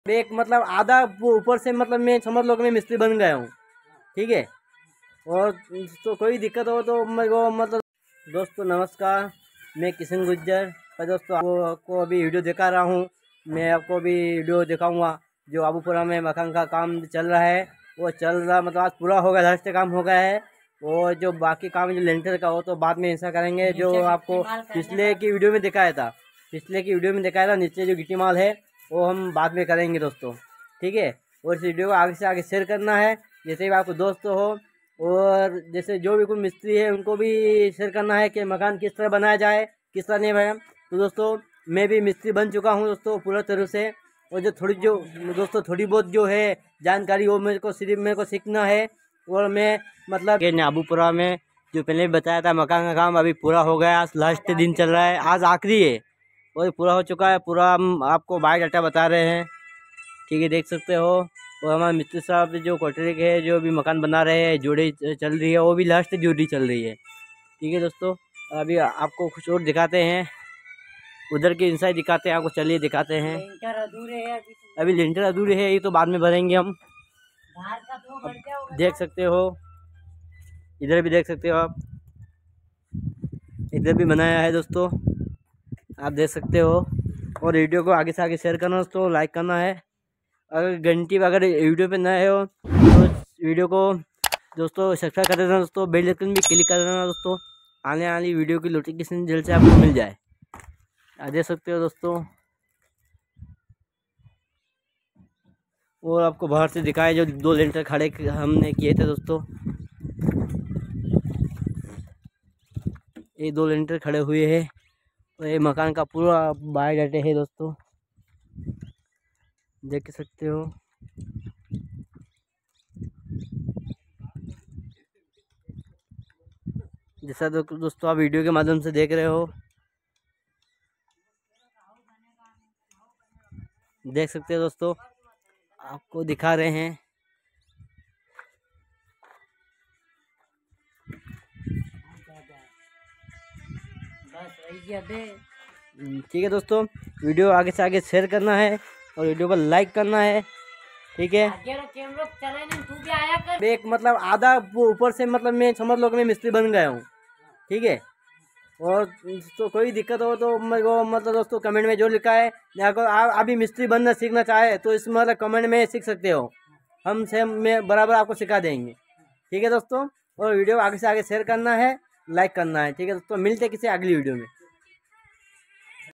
एक मतलब आधा वो ऊपर से मतलब मैं समझ लो कि मैं मिस्त्री बन गया हूँ, ठीक है। और तो कोई दिक्कत हो तो मेरे को मतलब दोस्तों नमस्कार, मैं किशन गुज्जर। पर दोस्तों आपको अभी वीडियो दिखा रहा हूँ। मैं आपको अभी वीडियो दिखाऊंगा जो आबूपुरा में मकान का काम चल रहा है। वो चल रहा मतलब आज पूरा हो गया, लास्ट काम हो गया है। और जो बाकी काम जो लेंटर का हो तो बाद में ऐसा करेंगे। जो आपको पिछले की वीडियो में दिखाया था, नीचे जो गिट्टी माल है वो हम बाद में करेंगे दोस्तों, ठीक है। और इस वीडियो को आगे से आगे शेयर करना है, जैसे भी आपको दोस्त हो और जैसे जो भी कोई मिस्त्री है उनको भी शेयर करना है कि मकान किस तरह बनाया जाए, किस तरह नहीं बनाया। तो दोस्तों मैं भी मिस्त्री बन चुका हूँ दोस्तों पूरा तरह से। और जो दोस्तों थोड़ी बहुत जो है जानकारी वो मेरे को सीखना है। और मैं मतलब आबूपुरा में जो पहले भी बताया था मकान का काम अभी पूरा हो गया, आज लास्ट दिन चल रहा है, आज आखिरी है और पूरा हो चुका है। पूरा हम आपको बायोडाटा बता रहे हैं, ठीक है, देख सकते हो। और हमारे मिस्त्री साहब जो कोटरे के है जो भी मकान बना रहे हैं, जोड़ी चल रही है, वो भी लास्ट जोड़ी चल रही है, ठीक है दोस्तों। अभी आपको कुछ और दिखाते हैं, उधर के इंसाइड दिखाते हैं आपको, चलिए दिखाते हैं। अभी लिंटर अधूरे है, ये तो बाद में भरेंगे हम। देख सकते हो, इधर भी देख सकते हो आप, इधर भी बनाया है दोस्तों, आप देख सकते हो। और वीडियो को आगे से आगे शेयर करना दोस्तों, लाइक करना है। अगर घंटी अगर वीडियो पे नए हो तो वीडियो को दोस्तों सब्सक्राइब कर देना दोस्तों, बेल आइकन भी क्लिक कर देना दोस्तों, आने वाली वीडियो की नोटिफिकेशन जल्द से आपको मिल जाए। आप देख सकते हो दोस्तों। और आपको बाहर से दिखाए जो 2 लेंटर खड़े हमने किए थे दोस्तों, ये 2 लेंटर खड़े हुए हैं। और ये मकान का पूरा बायोडाटा है दोस्तों, देख सकते हो। जैसा दोस्तों आप वीडियो के माध्यम से देख रहे हो, देख सकते हो दोस्तों, आपको दिखा रहे हैं। ठीक है दोस्तों, वीडियो आगे से आगे शेयर करना है और वीडियो को लाइक करना है, ठीक है। एक मतलब आधा वो ऊपर से मतलब मैं समझ लो कि मैं मिस्त्री बन गया हूँ, ठीक है। और तो कोई दिक्कत हो तो मेरे को मतलब दोस्तों कमेंट में जो लिखा है, अगर आप अभी मिस्त्री बनना सीखना चाहे तो इसमें मतलब कमेंट में सीख सकते हो, हम सेम में बराबर आपको सिखा देंगे, ठीक है दोस्तों। और वीडियो आगे से आगे शेयर करना है, लाइक करना है, ठीक है दोस्तों। मिलते हैं किसी अगली वीडियो में।